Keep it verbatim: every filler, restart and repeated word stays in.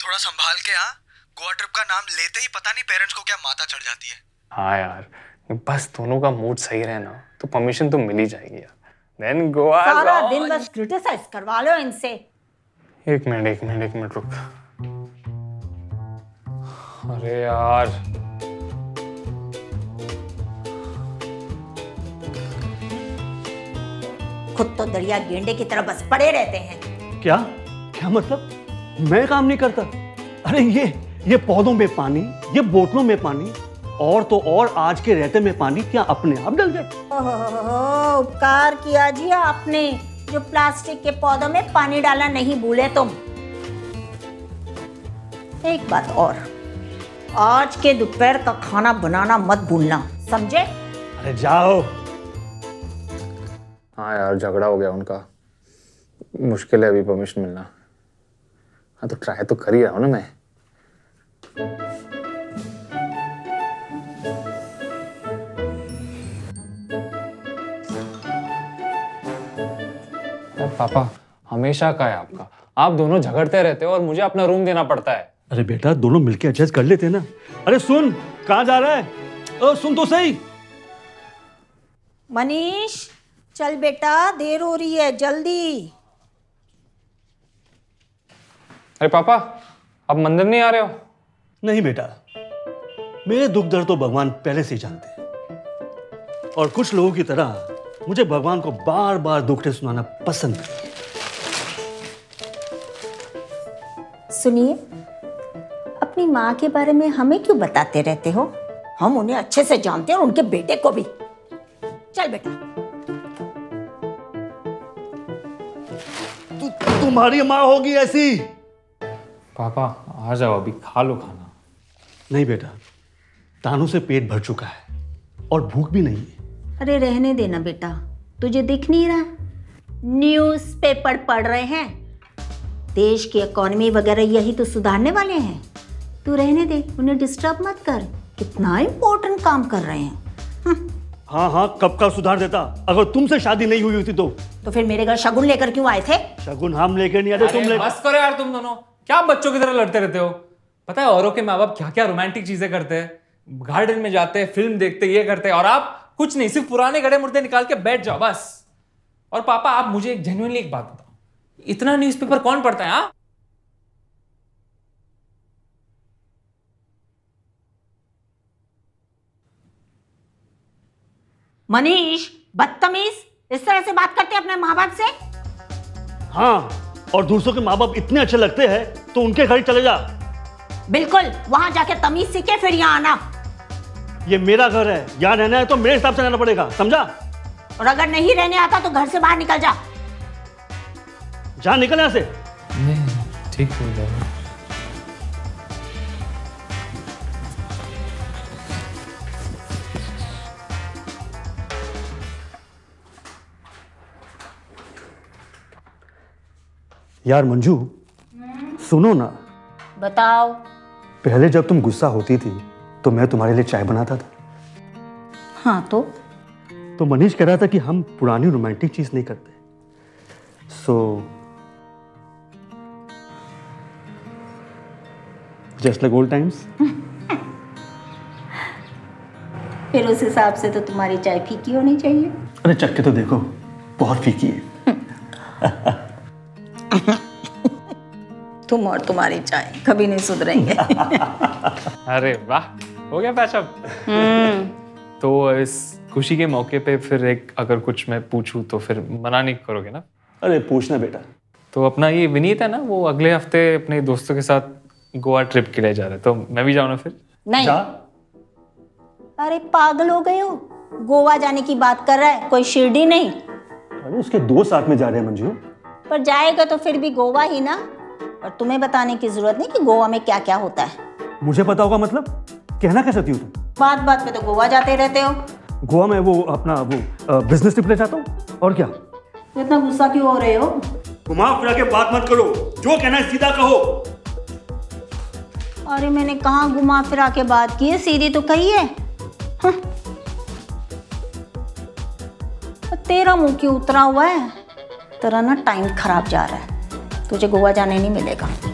थोड़ा संभाल के। हाँ, गोवा ट्रिप का नाम लेते ही पता नहीं पेरेंट्स को क्या माता चढ़ जाती है। हाँ यार, बस दोनों का मूड सही रहे ना तो परमिशन तो मिल ही जाएगी यार। देन गोवा सारा दिन बस क्रिटिसाइज करवा लो इनसे। एक मिनट एक मिनट एक मिनट रुक। अरे यार खुद तो दरिया गेंडे की तरह बस पड़े रहते हैं। क्या क्या मतलब? मैं काम नहीं करता? अरे ये ये पौधों में पानी, ये बोतलों में पानी, और तो और आज के रहते में पानी क्या अपने आप डल जाए? ओहो, उपकार किया जी आपने, जो प्लास्टिक के पौधों में पानी डालना नहीं भूले तुम। एक बात और, आज के दोपहर का खाना बनाना मत भूलना, समझे? अरे जाओ। हाँ यार, झगड़ा हो गया उनका, मुश्किल है अभी परमिशन मिलना। हाँ तो ट्राई तो कर ही रहा हूँ ना मैं। पापा हमेशा का है आपका, आप दोनों झगड़ते रहते हो और मुझे अपना रूम देना पड़ता है। अरे बेटा दोनों मिलके एडजस्ट कर लेते ना। अरे सुन, कहाँ जा रहा है? ओ, सुन तो सही। मनीष चल बेटा, देर हो रही है, जल्दी। अरे पापा, आप मंदिर नहीं आ रहे हो? नहीं बेटा, मेरे दुख दर्द तो भगवान पहले से ही जानते हैं, और कुछ लोगों की तरह मुझे भगवान को बार बार दुखड़े सुनाना पसंद है। सुनिए, अपनी माँ के बारे में हमें क्यों बताते रहते हो? हम उन्हें अच्छे से जानते हैं और उनके बेटे को भी। चल बेटा। तु, तुम्हारी माँ होगी ऐसी। पापा आ जाओ, अभी खा लो खाना। नहीं बेटा, तानू से पेट भर चुका है और भूख भी नहीं है। अरे रहने देना बेटा, तुझे दिख नहीं रहा? न्यूज़पेपर पढ़ रहे हैं, देश की इकोनॉमी वगैरह यही तो सुधारने वाले हैं। तू रहने दे, उन्हें डिस्टर्ब मत कर, कितना इम्पोर्टेंट काम कर रहे हैं। हाँ हाँ, कब का सुधार देता अगर तुमसे शादी नहीं हुई होती तो। तो फिर मेरे घर शगुन लेकर क्यों आए थे? शगुन हम लेकर नहीं आते, तुम ले। बस करो यार तुम दोनों, क्या बच्चों की तरह लड़ते रहते हो? पता है औरों के माँ बाप क्या क्या रोमांटिक चीजें करते हैं, गार्डन में जाते हैं, फिल्म देखते, ये करते हैं, और आप कुछ नहीं, सिर्फ पुराने गड़े मुर्दे निकाल के बैठ जाओ बस। और पापा आप मुझे एक जेन्युइनली एक बात बताओ, इतना न्यूज़पेपर कौन पढ़ता है? हाँ मनीष, बदतमीज, इस तरह से बात करते अपने माँ बाप से? हाँ, और दूसरों के माँ बाप इतने अच्छे लगते हैं तो उनके घर चले जा। बिल्कुल, वहां जाके तमीज सीखे फिर यहाँ आना। ये मेरा घर है, यहाँ रहना है तो मेरे हिसाब से रहना पड़ेगा, समझा? और अगर नहीं रहने आता तो घर से बाहर निकल जा। जा, निकल यहाँ से। नहीं ठीक हो जाएगा। यार मंजू, सुनो ना। बताओ। पहले जब तुम गुस्सा होती थी तो मैं तुम्हारे लिए चाय बनाता था। हाँ तो तो मनीष कह रहा था कि हम पुरानी रोमांटिक चीज नहीं करते, so just like old times. फिर उस हिसाब से तो तुम्हारी चाय फीकी होनी चाहिए। अरे चक्के तो देखो, बहुत फीकी है। तुम और तुम्हारी चाय कभी नहीं सुधरेंगे। अरे वाह, हो गया पैचअप। तो इस खुशी के मौके पे फिर एक अगर कुछ मैं पूछूं तो फिर मना नहीं करोगे ना? अरे पूछना बेटा। तो अपना ये विनीत है ना, वो अगले हफ्ते अपने दोस्तों के साथ गोवा ट्रिप के लिए जा रहे हैं, तो मैं भी जाऊँ ना फिर? नहीं। अरे पागल हो गए हो, गोवा जाने की बात कर रहा है, कोई शिरडी नहीं। अरे उसके दो साथ में जा रहे हैं मंजू। पर जाएगा तो फिर भी गोवा ही ना, और तुम्हें बताने की जरूरत नहीं कि गोवा में क्या क्या होता है। मुझे पता होगा मतलब? कहना कैसे थी तुम? बात बात पे तो गोवा जाते रहते हो। गोवा में वो अपना वो बिजनेस ट्रिप ले जाता हूँ, और क्या? इतना गुस्सा क्यों हो रहे हो? घुमा फिरा के बात मत करो, जो कहना है सीधा कहो। अरे मैंने कहाँ घुमा फिरा के बात की है, सीधी तो कही है। हाँ। तेरा मुंह क्यों उतरा हुआ है? तेरा ना टाइम खराब जा रहा है, तुझे गोवा जाने नहीं मिलेगा।